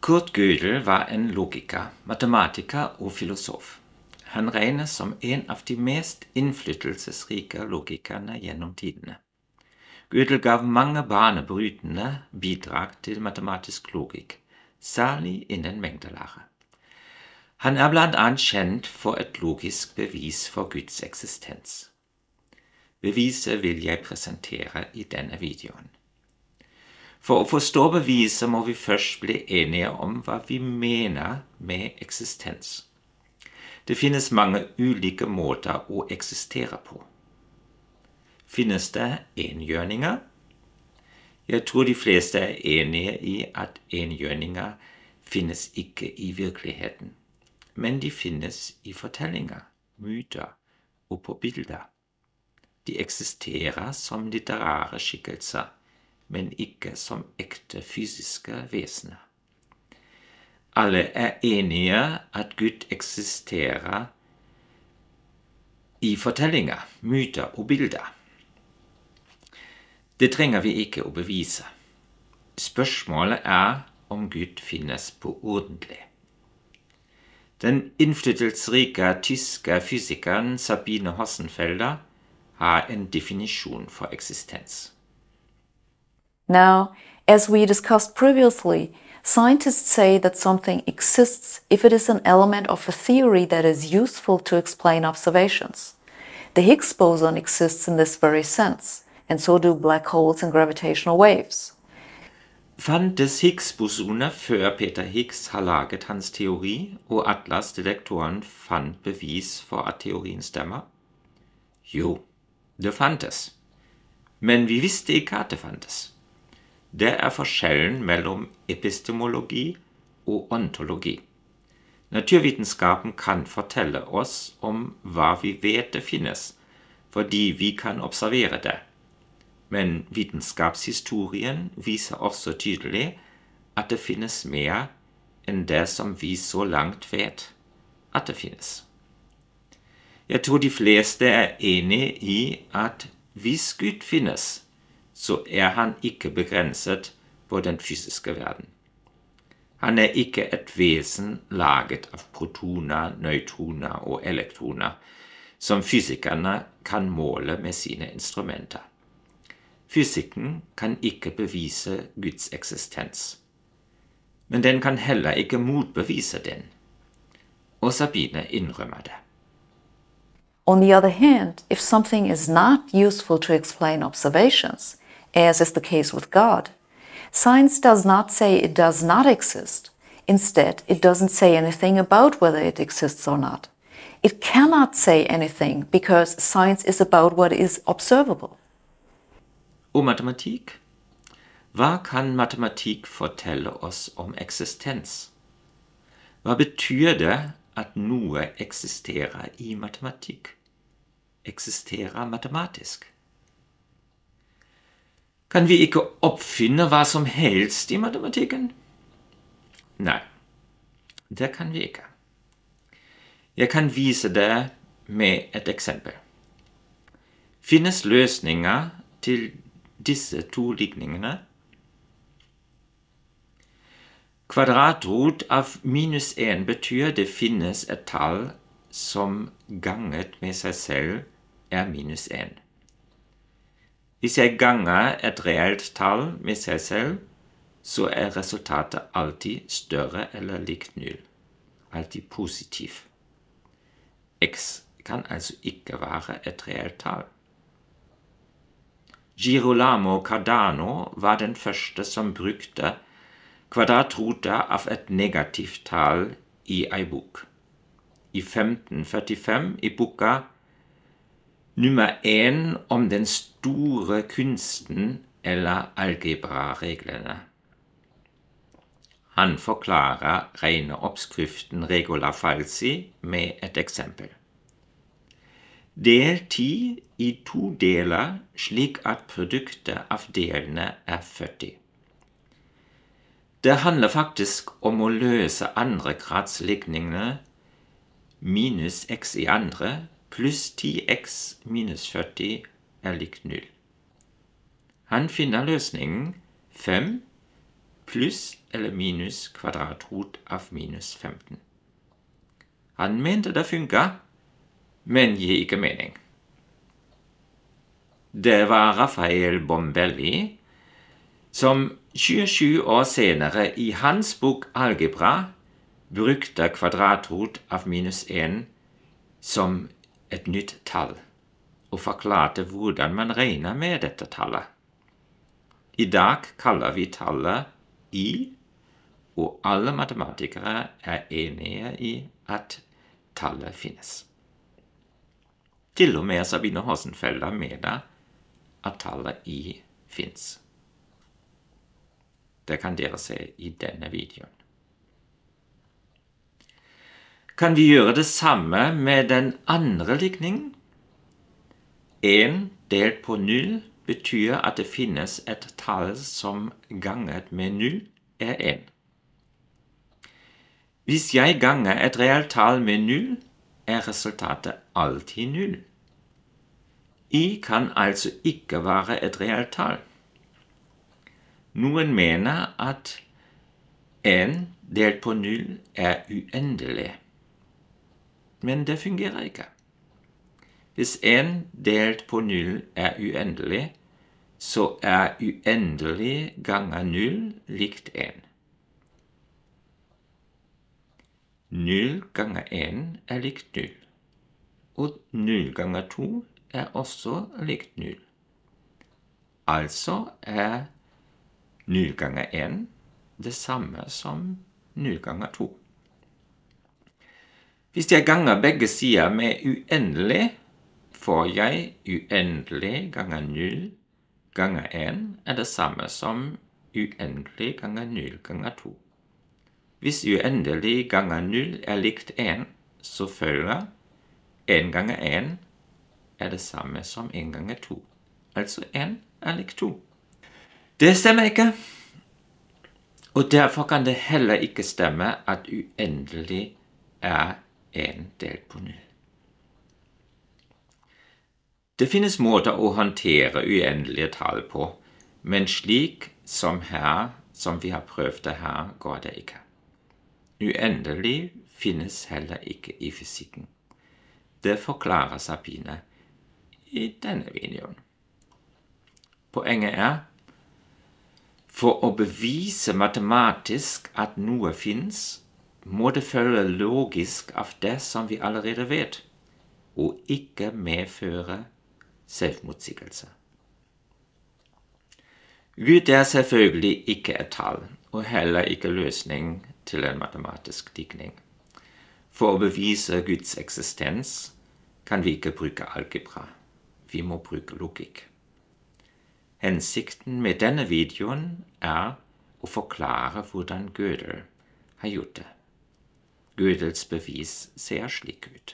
Kurt Gödel var en logiker, matematiker og filosof. Han regnes som en av de mest innflytelsesrike logikerne gjennom tidene. Gödel gav mange banebrytende bidrag til matematisk logikk, særlig innen mengdelære. Han er blant annet kjent for et logisk bevis for Guds eksistens. Beviset vil jeg presentere i denne videoen. For å forstå beviset må vi først bli enige om hva vi mener med eksistens. Det finnes mange ulike måter å eksistere på. Finnes det enhjørninger? Jeg tror de fleste er enige i at enhjørninger finnes ikke i virkeligheten, men de finnes i fortellinger, myter og på bilder. De eksisterer som litterære skikkelser, men ikke som ekte fysiske vesener. Alle er enige at Gud eksisterer i fortellinger, myter og bilder. Det trenger vi ikke å bevise. Spørsmålet er om Gud finnes på ordentlig. Den innflytelsesrike tyske fysikeren Sabine Hossenfelder har en definisjon for eksistens. Now, as we discussed previously, scientists say that something exists if it is an element of a theory that is useful to explain observations. The Higgs boson exists in this very sense, and so do black holes and gravitational waves. Fantes Higgs-bosoner før Peter Higgs har laget hans teori, og Atlas-detektoren fant bevis for at teorien stemmer? Jo, det fantes. Men vi visste ikke at det fantes. Det er forskjellen mellom epistemologi og ontologi. Naturvitenskapen kan fortelle oss om hva vi vet det finnes, fordi vi kan observere det. Men vitenskapshistorien viser også tydelig at det finnes mer enn det som vi så langt vet at det finnes. Jeg tror de fleste er enige i at hvis Gud finnes, så er han ikke begrenset på den fysiske verden. Han er ikke et vesen laget av protoner, nøytroner og elektroner, som fysikerne kan måle med sine instrumenter. Fysikken kan ikke bevise Guds eksistens, men den kan heller ikke motbevise den, og Sabine innrømmer det. On the other hand, if something is not useful to explain observations, as is the case with God, science does not say it does not exist. Instead, it doesn't say anything about whether it exists or not. It cannot say anything because science is about what is observable. Og matematikk? Hva kan matematikk fortelle oss om eksistens? Hva betyr det at noe eksisterer i matematikk? Eksisterer matematisk? Kan vi ikke oppfinne hva som helst i matematikken? Nei, det kan vi ikke. Jeg kan vise det med et eksempel. Finnes løsninger til disse to ligningene? Kvadratrot av -1 betyr det finnes et tall som ganget med seg selv er -1. Hvis jeg ganger et reelt tall med seg selv, så er resultatet alltid større eller likt 0. Alltid positiv. X kan altså ikke være et reelt tall. Girolamo Cardano var den første som brukte kvadratroter av et negativt tall i ei bok. I 1545 i boka nummer 1 om den store kunsten eller algebrareglene. Han forklarer regneoppskriften Regula Falsi med et eksempel. Del 10 i 2 deler slik at produktet av delene er 40. Det handler faktisk om å løse andregradsligningene minus x i andre pluss 10x minus 40 er likt 0. Han finner løsningen 5 pluss eller minus kvadratrot av minus 15. Han mente det funka, men gir ikke mening. Det var Raphael Bombelli som 27 år senere i hans bok Algebra brukte kvadratrot av minus 1 som et nytt tall, og forklarte hvordan man regner med dette tallet. I dag kaller vi tallet I, og alle matematikere er enige i at tallet finnes. Til og med Sabine Hossenfelder mener at tallet I finnes. Det kan dere se i denne videoen. Kan vi gjøre det samme med den andre likningen? 1 delt på 0 betyr at det finnes et tall som ganget med 0 er 1. Hvis jeg ganger et reelt tall med 0, er resultatet alltid 0. I kan altså ikke være et reelt tall. Noen mener at 1 delt på 0 er uendelig. Men det fungerer ikke. Hvis 1 delt på 0 er uendelig, så er uendelig ganger 0 likt 1. 0 ganger 1 er likt 0, og 0 ganger 2 er også likt 0. Altså er 0 ganger 1 det samme som 0 ganger 2. Hvis jeg ganger begge sider med uendelig, får jeg uendelig ganger 0 ganger 1 er det samme som uendelig ganger 0 ganger 2. Hvis uendelig ganger 0 er likt 1, så følger 1 ganger 1 er det samme som 1 ganger 2. Altså 1 er likt 2. Det stemmer ikke. Og derfor kan det heller ikke stemme at uendelig er 1 delt på 0. Det finnes måter å håndtere uendelige tall på, men slik som vi har prøvd det her, går det ikke. Uendelig finnes heller ikke i fysikken. Det forklarer Sabine i denne videoen. Poenget er, for å bevise matematisk at noe finnes, må det følge logisk av det som vi allerede vet, og ikke medføre selvmotsigelse. Gud er selvfølgelig ikke et tall, og heller ikke løsning til en matematisk digning. For å bevise Guds eksistens kan vi ikke bruke algebra. Vi må bruke logikk. Hensikten med denne videoen er å forklare hvordan Gödel har gjort det. Gödels bevis ser slik ut.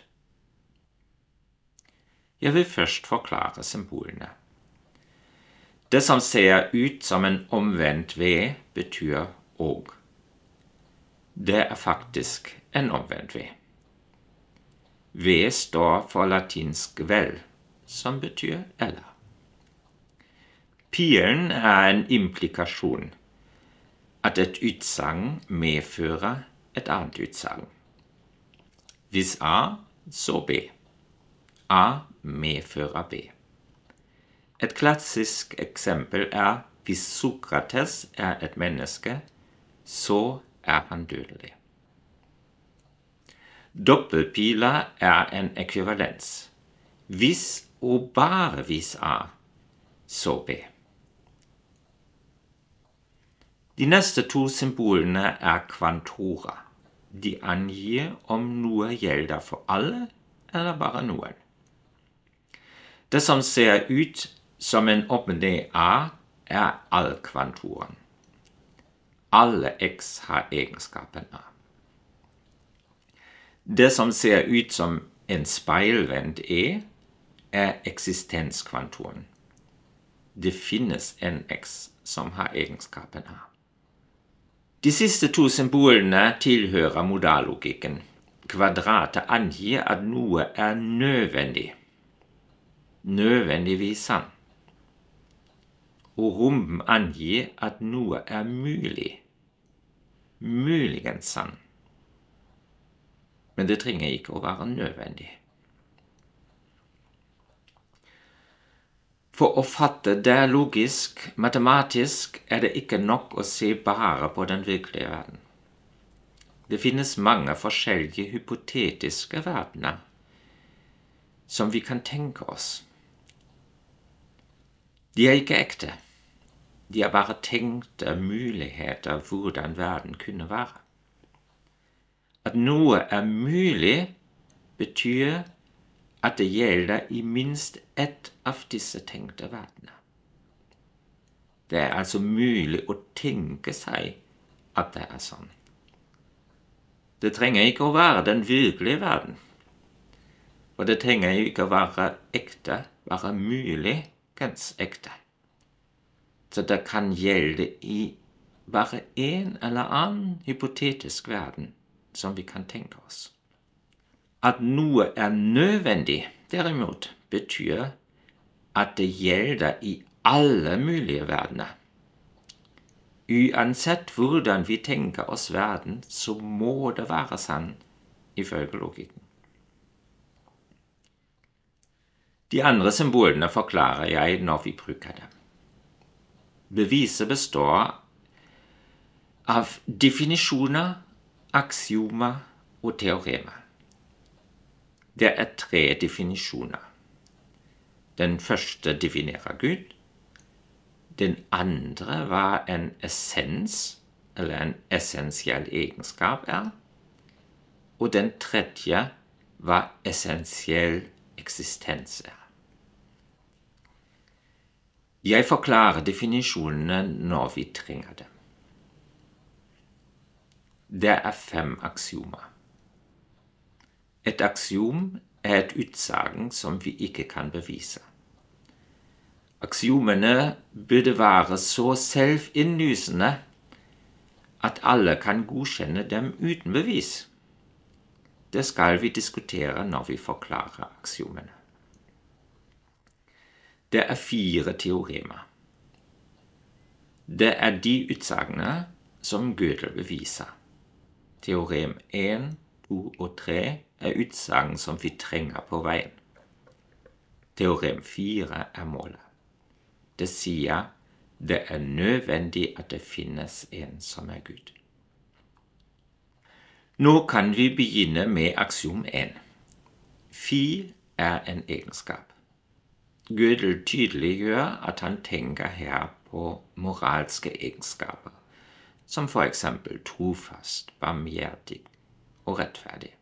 Jeg vil først forklare symbolene. Det som ser ut som en omvendt V, betyr og. Det er faktisk en omvendt V. V står for latinsk vel, som betyr eller. Pilen er en implikasjon, at et utsagn medfører et annet utsagn. Hvis A, så B. A medfører B. Et klassisk eksempel er hvis Sokrates er et menneske, så er han dødelig. Dobbeltpiler er en ekvivalens. Hvis og bare hvis A, så B. De neste to symbolene er kvantora. De angir om noe gjelder for alle eller bare noen. Det som ser ut som en åpning A, er allkvantoren. Alle x har egenskapen A. Det som ser ut som en speilvendt E, er eksistenskvantoren. Det finnes en x som har egenskapen A. De siste to symbolene tilhører modallogikken. Kvadratet angir at noe er nødvendig. Nødvendigvis sann. Og romben angir at noe er mulig. muligens sann. Men det trenger ikke å være nødvendig. For å fatte det logisk, matematisk, er det ikke nok å se bare på den virkelige verden. Det finnes mange forskjellige hypotetiske verdener som vi kan tenke oss. De er ikke ekte. De er bare tenkte muligheter hvordan verden kunne være. At noe er mulig, betyr at det gjelder i minst ett av disse tenkte verdener. Det er altså mulig å tenke seg at det er sånn. Det trenger ikke å være den virkelige verden, og det trenger ikke å være ekte, være muligens ekte. Så det kan gjelde i bare en eller annen hypotetisk verden som vi kan tenke oss. At noe er nødvendig, derimot, betyr at det gjelder i alle mulige verdener. Uansett hvordan vi tenker oss verden, så må det være sann, ifølge logikken. De andre symbolene forklarer jeg når vi bruker dem. Beviset består av definisjoner, aksiomer og teoremer. Det er 3 definisjoner. Den første definerer Gud. Den andre var en essens, eller en essensiell egenskap er. Og den tredje var essensiell eksistens er. Jeg forklarer definisjonene når vi trenger dem. Det er 5 aksiomer. Et aksiom er et utsagn som vi ikke kan bevise. Aksiomene burde være så selvinnlysende at alle kan godkjenne dem uten bevis. Det skal vi diskutere når vi forklarer aksiomene. Det er 4 teoremer. Det er de utsagnene som Gödel beviser. Teorem 1, 2 og 3 er utsagn som vi trenger på veien. Teorem 4 er målet. Det sier det er nødvendig at det finnes en som er Gud. Nå kan vi begynne med aksiom 1. Phi er en egenskap. Gödel tydeliggjør at han tenker her på moralske egenskaper, som for eksempel trofast, barmhjertig og rettferdig.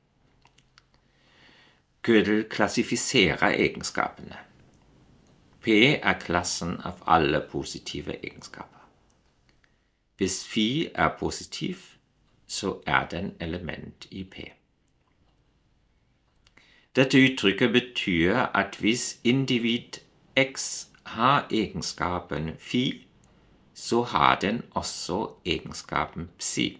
Gödel klassifiserer egenskapene. P er klassen av alle positive egenskaper. Hvis phi er positiv, så er den element i P. Dette uttrykket betyr at hvis individ X har egenskapen phi, så har den også egenskapen psi.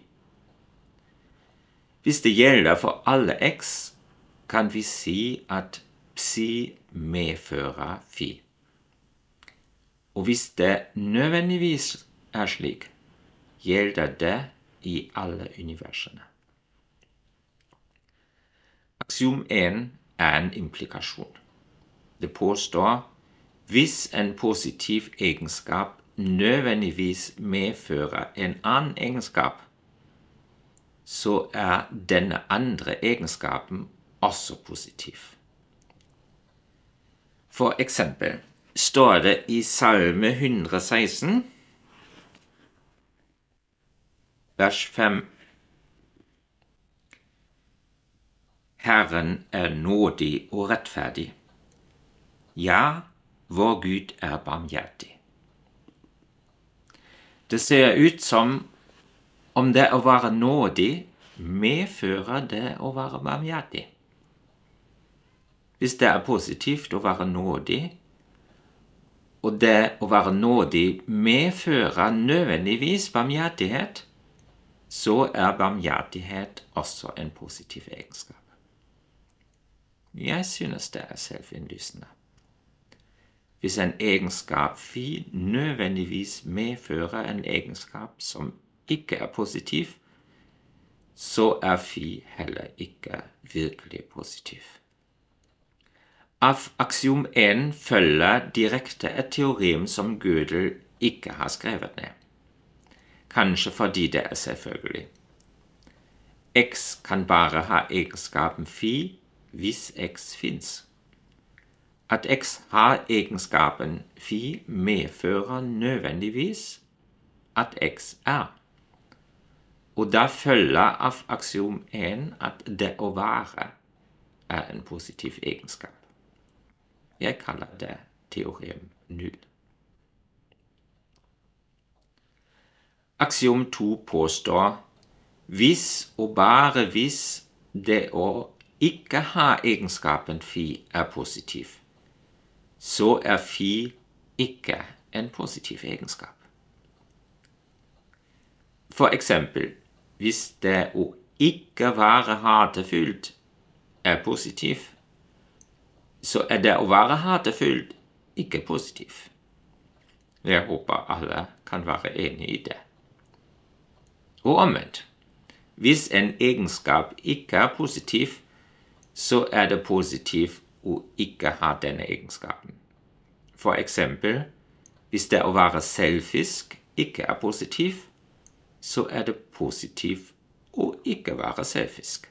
Hvis det gjelder for alle X, kan vi si at psi medfører phi. Og hvis det nødvendigvis er slik, gjelder det i alle universene. Aksiom 1 er en implikasjon. Det påstår hvis en positiv egenskap nødvendigvis medfører en annen egenskap, så er denne andre egenskapen også positiv. For eksempel står det i Salme 116, vers 5. Herren er nådig og rettferdig. Ja, vår Gud er barmhjertig. Det ser ut som om det å være nådig medfører det å være barmhjertig. Hvis det er positivt å være nådig, og det å være nådig medfører nødvendigvis barmhjertighet, så er barmhjertighet også en positiv egenskap. Jeg synes det er selvinnlysende. Hvis en egenskap phi nødvendigvis medfører en egenskap som ikke er positiv, så phi heller ikke virkelig positiv. Av aksiom 1 følger direkte et teorem som Gödel ikke har skrevet ned. Kanskje fordi det er selvfølgelig. X kan bare ha egenskapen phi hvis x finnes. At x har egenskapen phi medfører nødvendigvis at x er. Og da følger av aksiom 1 at det å være er en positiv egenskap. Jeg kaller det teorem 0. Aksiom 2 påstår hvis og bare hvis det å ikke ha egenskapen phi er positiv, så er phi ikke en positiv egenskap. For eksempel, hvis det å ikke være hatefullt er positiv, så er det å være hatefullt ikke positiv. Jeg håper alle kan være enige i det. Og omvendt, hvis en egenskap ikke er positiv, så er det positiv å ikke ha denne egenskapen. For eksempel, hvis det å være selfisk ikke er positiv, så er det positiv å ikke være selfisk.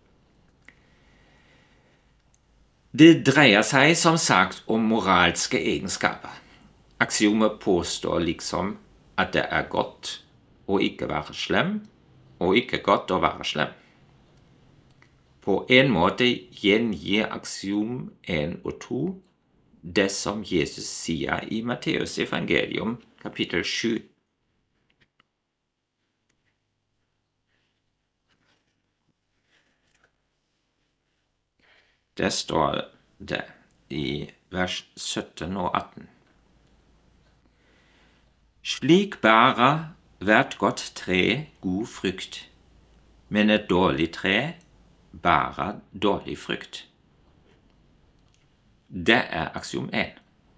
Det dreier seg som sagt om moralske egenskaper. Aksiomet påstår liksom at det er godt å ikke være slem, og ikke godt å være slem. På en måte gjengir aksiom 1 og 2 det som Jesus sier i Matteus evangelium, kapittel 7. Der står det i vers 17 og 18. Slik bærer hvert godt tre god frukt, men et dårlig tre bærer dårlig frukt. Det er aksiom 1.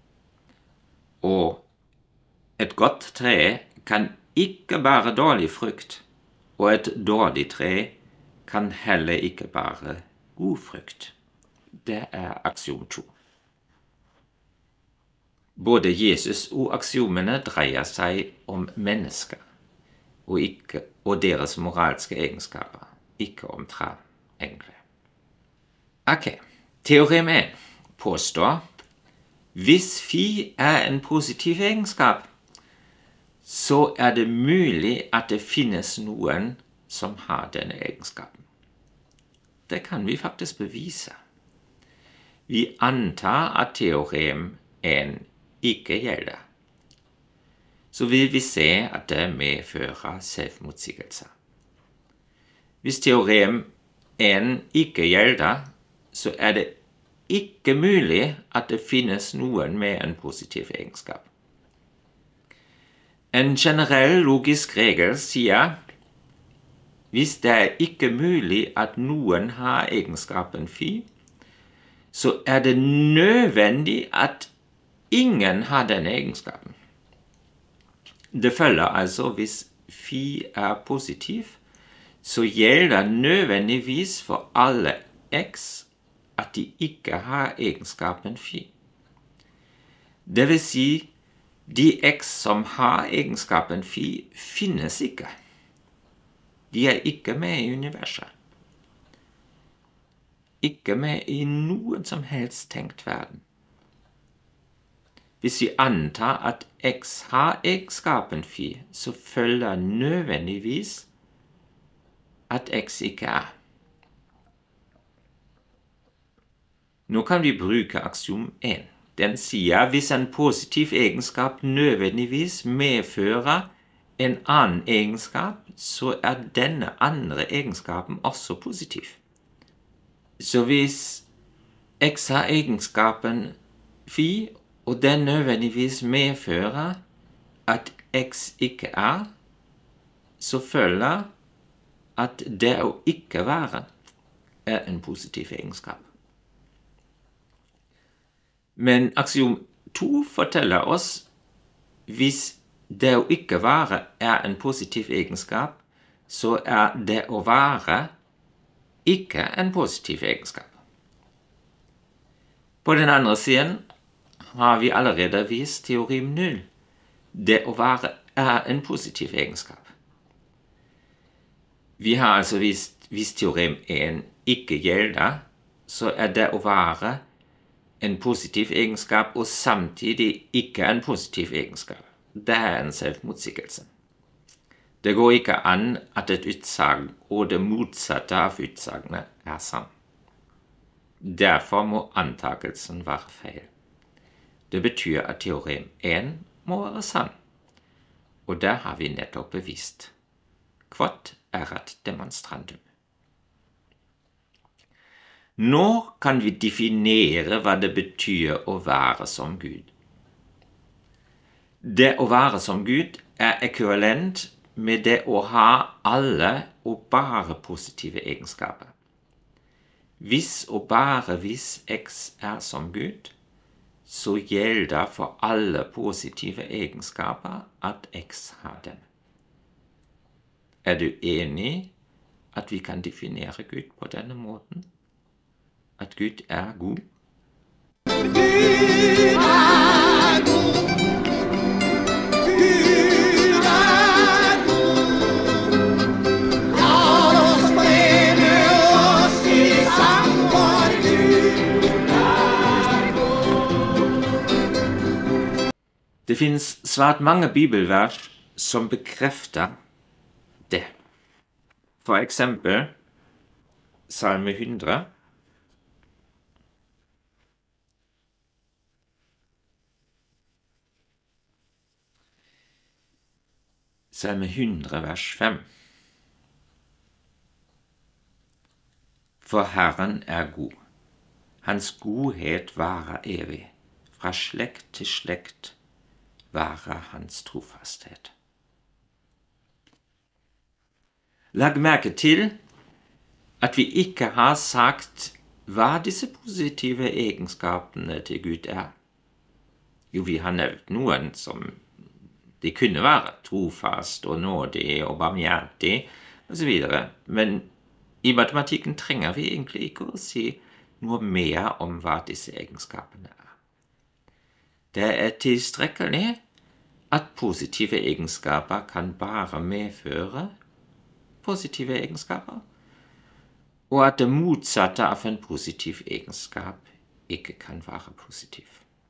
Og et godt tre kan ikke bære dårlig frukt, og et dårlig tre kan heller ikke bære god frukt. Det er aksiom 2. Både Jesus og aksiomene dreier seg om mennesker, og deres moralske egenskaper, ikke om tre engler. Ok, teorem 1 påstår hvis phi er en positiv egenskap, så er det mulig at det finnes noen som har denne egenskapen. Det kan vi faktisk bevise. Vi antar at teorem 1 ikke gjelder. Så vil vi se at det medfører selvmotsigelser. Hvis teorem 1 ikke gjelder, så er det ikke mulig at det finnes noen med en positiv egenskap. En generell logisk regel sier hvis det er ikke mulig at noen har egenskapen phi, så er det nødvendig at ingen har denne egenskapen. Det følger altså hvis phi er positiv, så gjelder nødvendigvis for alle x at de ikke har egenskapen phi. Det vil si, de x som har egenskapen phi finnes ikke. De er ikke med i universet. Ikke med i noen som helst tenkt verden. Hvis vi antar at x har egenskapen phi, så følger nødvendigvis at x ikke er. Nå kan vi bruke aksiom 1. Den sier hvis en positiv egenskap nødvendigvis medfører en annen egenskap, så er denne andre egenskapen også positiv. Så hvis x har egenskapen phi, og den nødvendigvis medfører at x ikke er, så følger at det å ikke være er en positiv egenskap. Men aksiom 2 forteller oss hvis det å ikke være er en positiv egenskap, så det å være ikke en positiv egenskap. På den andre siden har vi allerede vist teorem 0. Det å være en positiv egenskap. Vi har altså vist teorem 1 ikke gjelder, så det å være en positiv egenskap og samtidig ikke en positiv egenskap. Det en selvmotsigelse. Det går ikke an at et utsagn og det motsatte av utsagnet sann. Derfor må antakelsen være feil. Det betyr at teorem 1 må være sann, og det har vi nettopp bevist. Quod erat demonstrandum. Nå kan vi definere hva det betyr å være som Gud. Det å være som Gud ekvivalent med det å ha alle og bare positive egenskaper. Hvis og bare hvis X som Gud, så gjelder for alle positive egenskaper at X har dem. Er du enig at vi kan definere Gud på denne måten? At Gud god? Gud er god. Gud er god. La oss brenne oss i sang for Gud er god. Det finnes svært mange bibelvers som bekrefter det. For eksempel Salme 100. Salme 100, vers 5. For Herren god. Hans godhet varer evig. Fra slekt til slekt varer hans trofasthet. Lag merke til at vi ikke har sagt hva disse positive egenskapene til Gud Jo, vi har nevnt noen som de kunne være trofast og nådig og barmhjertig og så videre. Men i matematikken trenger vi egentlig ikke å si noe mer om hva disse egenskapene Det tilstrekkelig at positive egenskaper kan bare medføre positive egenskaper, og at det motsatte av en positiv egenskap ikke kan være positiv.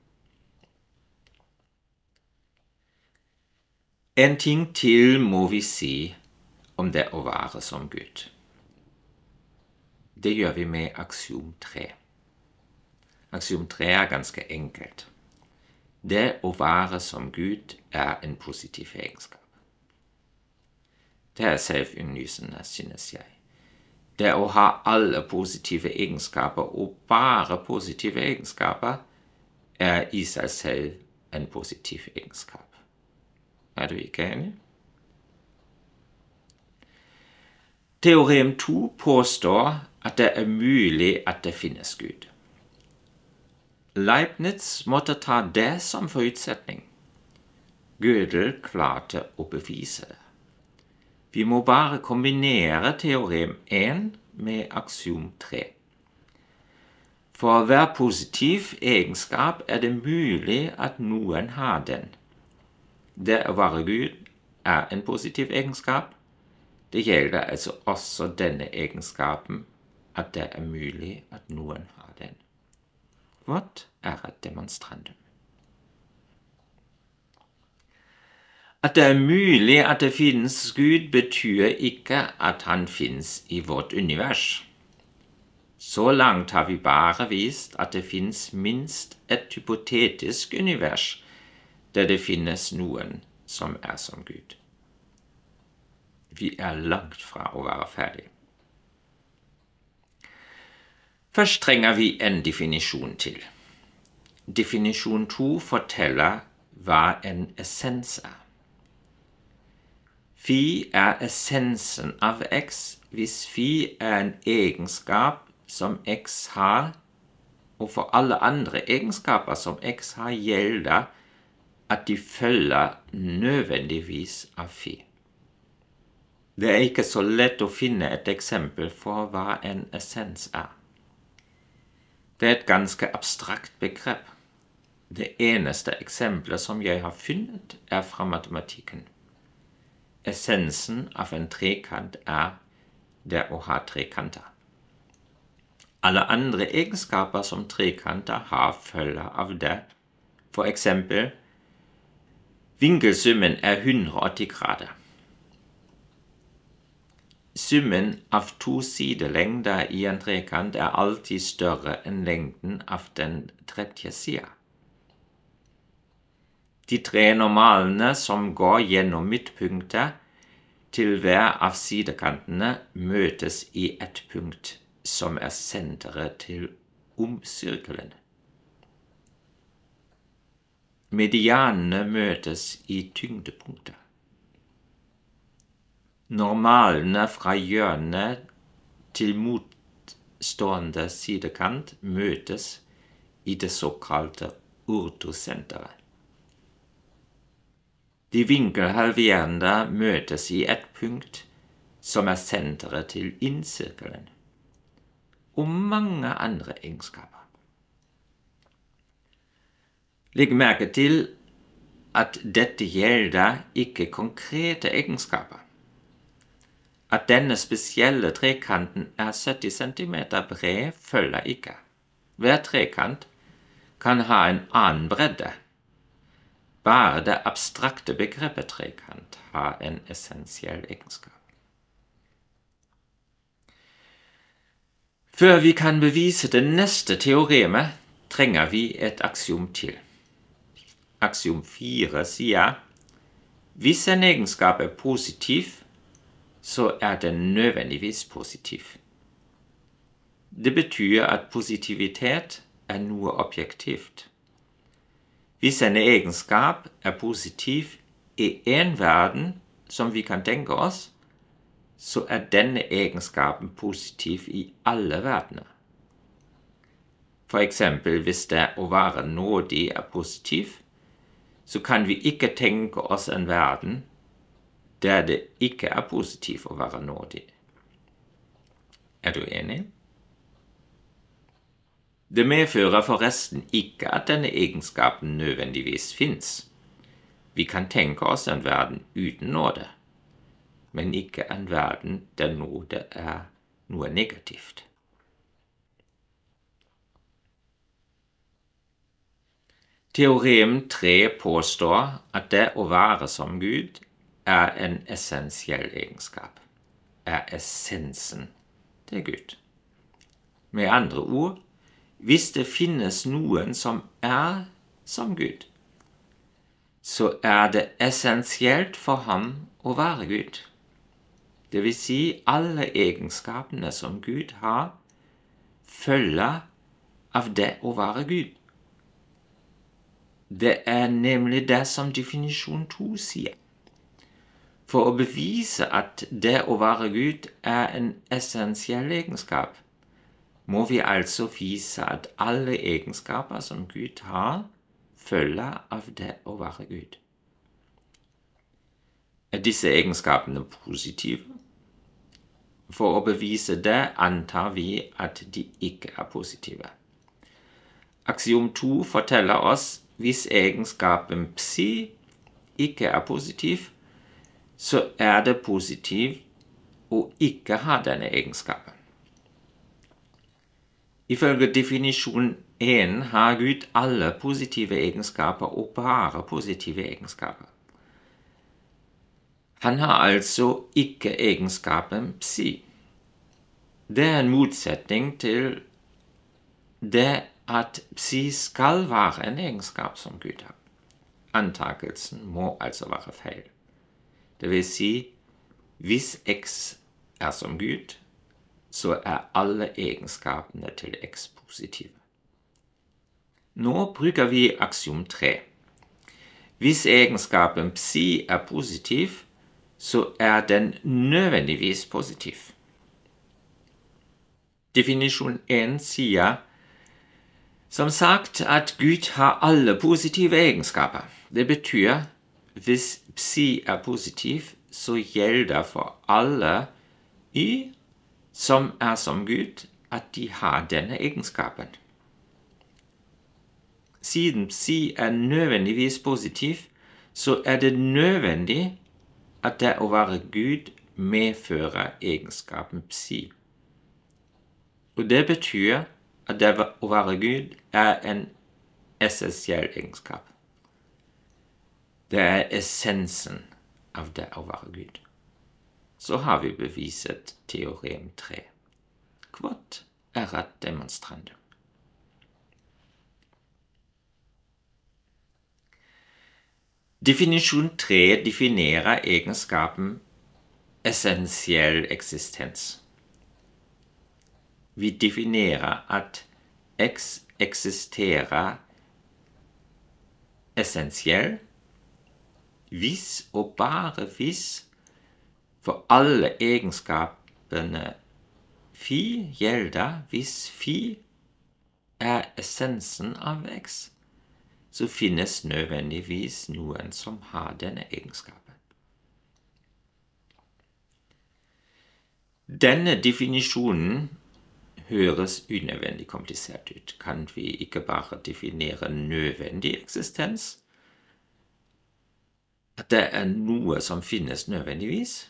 En ting til må vi si om det å være som Gud. Det gjør vi med aksiom 3. Aksiom 3 ganske enkelt. Det å være som Gud en positiv egenskap. Det selvinnlysende, synes jeg. Det å ha alle positive egenskaper og bare positive egenskaper i seg selv en positiv egenskap. Er du ikke enig? Teorem 2 påstår at det mulig at det finnes Gud. Leibniz måtte ta det som forutsetning. Gödel klarte å bevise det. Vi må bare kombinere teorem 1 med aksiom 3. For hver positiv egenskap det mulig at noen har den. Det å være Gud en positiv egenskap. Det gjelder altså også denne egenskapen, at det mulig at noen har den. Quod erat demonstrandum. At det mulig at det finnes Gud, betyr ikke at han finnes i vårt univers. Så langt har vi bare vist at det finnes minst et hypotetisk univers, der det finnes noen som som Gud. Vi langt fra å være ferdig. Først trenger vi en definisjon til. Definisjon 2 forteller hva en essens Phi essensen av X hvis phi en egenskap som X har, og for alle andre egenskaper som X har, gjelder at de følger nødvendigvis av phi. Det er ikke så lett å finne et eksempel for hva en essens er. Det er et ganske abstrakt begrep. Det eneste eksempelet som jeg har funnet, er fra matematikken. Essensen av en trekant er det å ha trekanter. Alle andre egenskaper som trekanter har, følger av det. For eksempel, vinkelsummen er 180 grader. Summen av to sidelengder i en trekant er alltid større enn lengden av den tredje sida. De tre normalene som går gjennom midtpunktet til hver av sidekantene møtes i et punkt som er senteret til omsirkelen. Medianene møtes i tyngdepunktet. Normalene fra hjørnet til motstående sidekant møtes i det såkalte ortosenteret. De vinkelhalverende møtes i et punkt som er senteret til innsirkelen, og mange andre egenskaper. Legg merke til at dette gjelder ikke konkrete egenskaper. At denne spesielle trekanten er 70 cm bred, følger ikke. Hver trekant kan ha en annen bredde. Bare det abstrakte begrepet trekant har en essensiell egenskap. Før vi kan bevise det neste teoremet, trenger vi et aksiom til. Aksiom 4 sier, hvis en egenskap er positiv, så er den nødvendigvis positiv. Det betyr at positivitet er noe objektivt. Hvis en egenskap er positiv i en verden som vi kan tenke oss, så er denne egenskapen positiv i alle verdener. For eksempel, hvis det å være nådig er positiv, så kan vi ikke tenke oss en verden der det ikke er positivt å være nådig. Er du enig? Det medfører forresten ikke at denne egenskapen nødvendigvis finnes. Vi kan tenke oss en verden uten nåde, men ikke en verden der nåde er noe negativt. Teorem 3 påstår at det å være som Gud er en essensiell egenskap, er essensen til Gud. Med andre ord, hvis det finnes noen som er som Gud, så er det essensielt for ham å være Gud. Det vil si, alle egenskapene som Gud har, følger av det å være Gud. Det er nemlig det som definisjon 2 sier. For å bevise at det å være Gud er en essensiell egenskap, må vi altså vise at alle egenskaper som Gud har, følger av det å være Gud. Er disse egenskapene positive? For å bevise det antar vi at de ikke er positive. Aksiom 2 forteller oss hvis egenskapen psi ikke er positiv, så er det positivt å ikke ha denne egenskapen. Ifølge definisjon 1 har Gud alle positive egenskaper og bare positive egenskaper. Han har altså ikke egenskapen psi. Det er en motsetning til det at psi skal være en egenskap som Gud har. Antakelsen må altså være feil. Det vil si, hvis x er som Gud, så er alle egenskapene til x positive. Nå bruker vi aksiom 3. Hvis egenskapen psi er positiv, så er den nødvendigvis positiv. Definisjon 1 sier, som sagt, at Gud har alle positive egenskaper. Det betyr, hvis psi er positiv, så gjelder for alle y som som Gud, at de har denne egenskapen. Siden psi nødvendigvis positiv, så det nødvendig at det å være Gud medfører egenskapen psi. Og det betyr at det å være Gud en essensiell egenskap. Det essensen av det å være Gud. Så har vi beviset teorem 3. Quod erat demonstrandum. Definisjon 3 definerer egenskapen essensiell eksistens. Vi definerer at X eksisterer essensiell hvis og bare hvis for alle egenskapene phi gjelder hvis phi essensen av X, så finnes nødvendigvis noen som har denne egenskapen. Denne definisjonen høres unødvendig komplisert ut. Kan vi ikke bare definere nødvendig eksistens? At det noe som finnes nødvendigvis?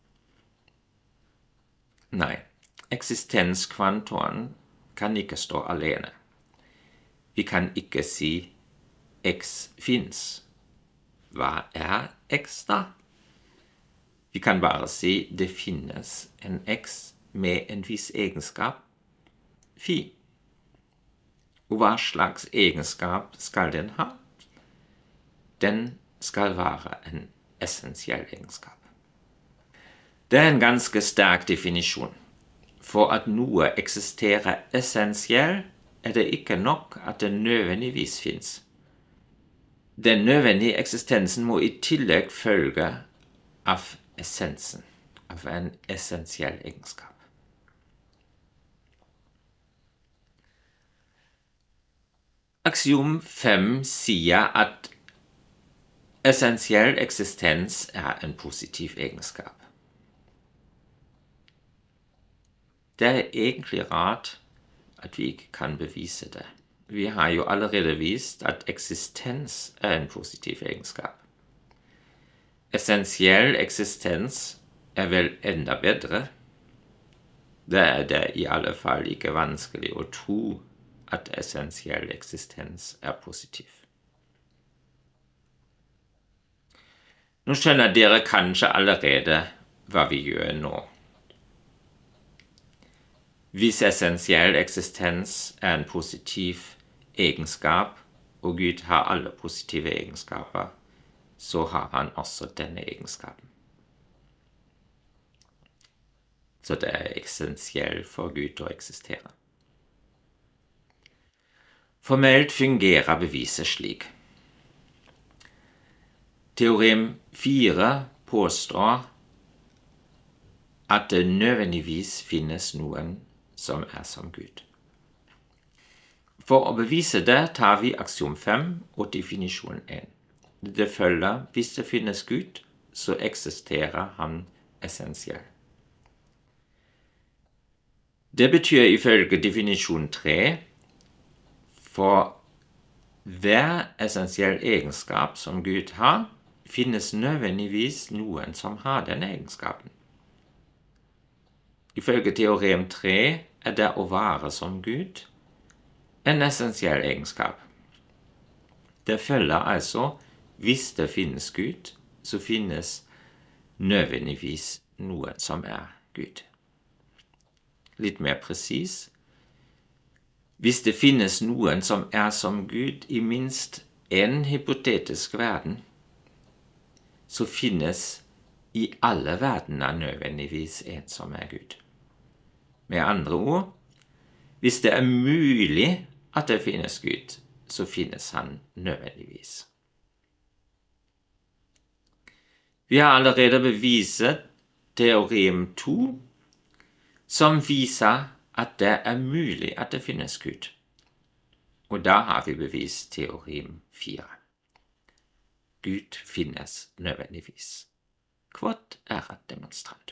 Nei, eksistenskvantoren kan ikke stå alene. Vi kan ikke si X finnes. Hva X da? Vi kan bare si det finnes en X med en viss egenskap, phi. Og hva slags egenskap skal den ha? Den skal være en essensiell egenskap. Det en ganske sterk definisjon. For at noe eksisterer essensiell, det ikke nok at det nødvendigvis finnes. Den nødvendige eksistensen må i tillegg følge av essensen, av en essensiell egenskap. Aksiom 5 sier at essensiell eksistens en positiv egenskap. Det egentlig rart at vi ikke kan bevise det. Vi har jo allerede vist at eksistens en positiv egenskap. Essensiell eksistens vel enda bedre. Det i alle fall ikke vanskelig å tro at essensiell eksistens positiv. Nå skjønner dere kanskje allerede hva vi gjør nå. Hvis essensiell eksistens en positiv egenskap, og Gud har alle positive egenskaper, så har han også denne egenskapen. Så det essensielt for Gud å eksistere. Formelt fungerer beviset slik. Teorem 4 påstår at det nødvendigvis finnes noen som som Gud. For å bevise det tar vi aksiom 5 og definisjon 1. Det følger, hvis det finnes Gud, så eksisterer han essensiell. Det betyr ifølge definisjon 3, for hver essensiell egenskap som Gud har, finnes nødvendigvis noen som har denne egenskapen. Ifølge teorem 3 det å være som Gud en essensiell egenskap. Det følger altså, hvis det finnes Gud, så finnes nødvendigvis noen som Gud. Litt mer presis. Hvis det finnes noen som som Gud i minst en hypotetisk verden, så finnes i alle verdener nødvendigvis en som Gud. Med andre ord, hvis det mulig at det finnes Gud, så finnes han nødvendigvis. Vi har allerede beviset teorem 2, som viser at det mulig at det finnes Gud. Og da har vi bevist teorem 4. Gud finnes nødvendigvis. Kvart et demonstrandum.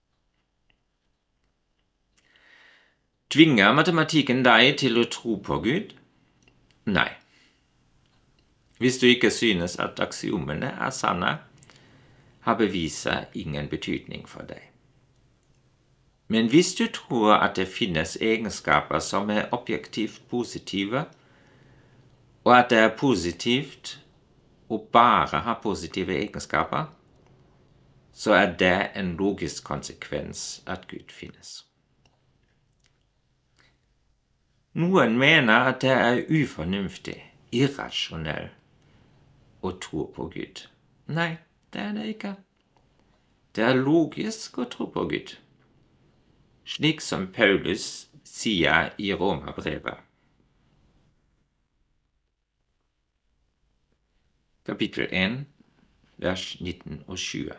Tvinger matematikken deg til å tro på Gud? Nei. Hvis du ikke synes at aksiomene er sanne, har beviset ingen betydning for deg. Men hvis du tror at det finnes egenskaper som er objektivt positive, og at det er positivt å bare ha positive egenskaper, så er det en logisk konsekvens at Gud finnes. Noen mener at det er ufornuftig, irrasjonell, å tro på Gud. Nei, det er det ikke. Det er logisk å tro på Gud, slik som Paulus sier i Romerbrevet. Kapittel 1, vers 19 og 20.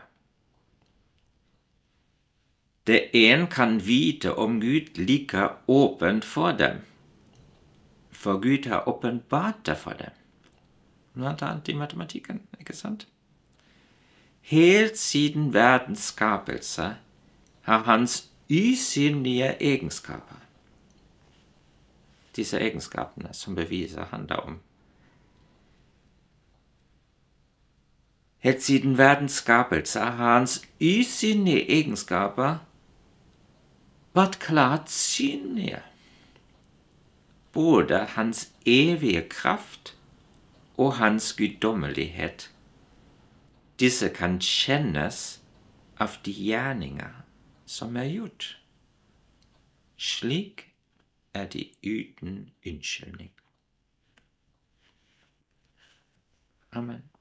Det en kan vite om Gud like åpent for dem, for Gud har åpenbart det for dem. Noe annet i matematikken, ikke sant? Helt siden verdens skapelse har hans usynlige egenskaper, disse egenskapene som beviser handler om. Helt siden verdens skapelse har hans usynlige egenskaper vært klart synlige. Både hans evige kraft og hans guddommelighet. Disse kan kjennes av de gjerninger som er gjort. Slik er de uten unnskyldning. Amen.